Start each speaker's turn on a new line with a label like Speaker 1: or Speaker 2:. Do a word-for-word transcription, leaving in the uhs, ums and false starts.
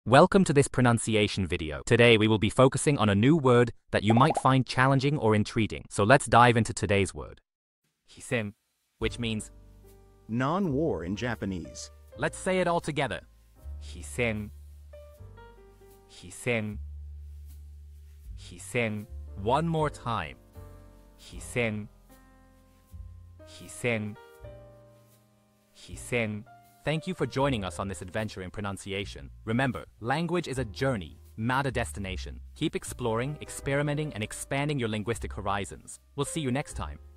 Speaker 1: Welcome to this pronunciation video. Today we will be focusing on a new word that you might find challenging or intriguing. So let's dive into today's word. Hisen, which means
Speaker 2: non-war in Japanese.
Speaker 1: Let's say it all together. Hisen. Hisen. Hisen. One more time. Hisen. Hisen. Hisen. Thank you for joining us on this adventure in pronunciation. Remember, language is a journey, not a destination. Keep exploring, experimenting, and expanding your linguistic horizons. We'll see you next time.